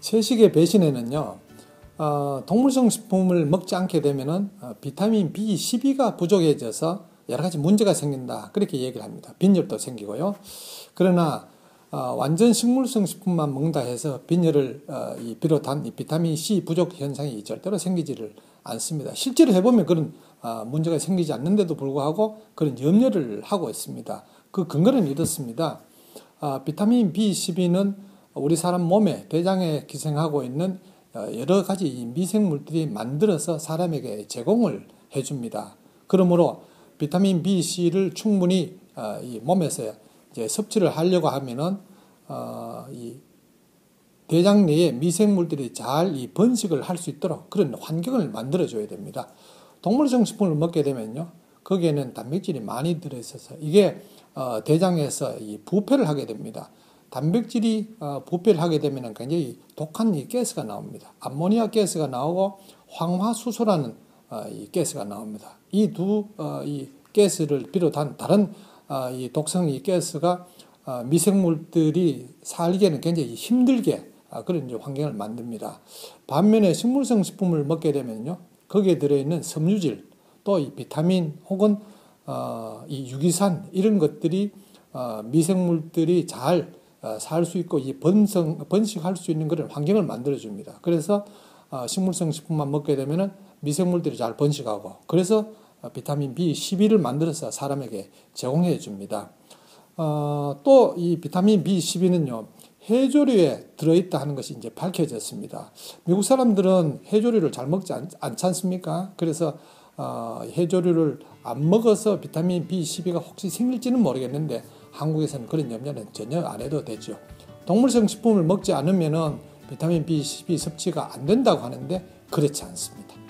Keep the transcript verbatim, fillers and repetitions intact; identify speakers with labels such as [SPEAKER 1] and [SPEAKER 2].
[SPEAKER 1] 채식의 배신에는요, 어, 동물성 식품을 먹지 않게 되면은 어, 비타민 비 십이가 부족해져서 여러 가지 문제가 생긴다. 그렇게 얘기를 합니다. 빈혈도 생기고요. 그러나 어, 완전 식물성 식품만 먹는다 해서 빈혈을 어, 이 비롯한 이 비타민 C 부족 현상이 절대로 생기지를 않습니다. 실제로 해보면 그런 어, 문제가 생기지 않는데도 불구하고 그런 염려를 하고 있습니다. 그 근거는 이렇습니다. 어, 비타민 비 십이는 우리 사람 몸에 대장에 기생하고 있는 여러 가지 미생물들이 만들어서 사람에게 제공을 해줍니다. 그러므로 비타민 비 씨를 충분히 이 몸에서 이제 섭취를 하려고 하면은 어, 이 대장 내에 미생물들이 잘 이 번식을 할 수 있도록 그런 환경을 만들어줘야 됩니다. 동물성 식품을 먹게 되면요, 거기에는 단백질이 많이 들어있어서 이게 어, 대장에서 이 부패를 하게 됩니다. 단백질이 어, 부패를 하게 되면 굉장히 독한 이 가스가 나옵니다. 암모니아 가스가 나오고 황화수소라는 어, 이 가스가 나옵니다. 이 두 어, 이 가스를 비롯한 다른 어, 이 독성 이 가스가 어, 미생물들이 살기에는 굉장히 힘들게 어, 그런 이제 환경을 만듭니다. 반면에 식물성 식품을 먹게 되면요, 거기에 들어있는 섬유질, 또 이 비타민 혹은 어, 이 유기산 이런 것들이 어, 미생물들이 잘 살 수 있고 이 번성, 번식할 수 있는 그런 환경을 만들어줍니다. 그래서 어, 식물성 식품만 먹게 되면은 미생물들이 잘 번식하고 그래서 비타민 비 십이를 만들어서 사람에게 제공해 줍니다. 어, 또 이 비타민 비 십이는요, 해조류에 들어있다 하는 것이 이제 밝혀졌습니다. 미국 사람들은 해조류를 잘 먹지 않, 않지 않습니까? 그래서 어, 해조류를 안 먹어서 비타민 비 십이가 혹시 생길지는 모르겠는데 한국에서는 그런 염려는 전혀 안 해도 되죠. 동물성 식품을 먹지 않으면은 비타민 비 십이 섭취가 안 된다고 하는데 그렇지 않습니다.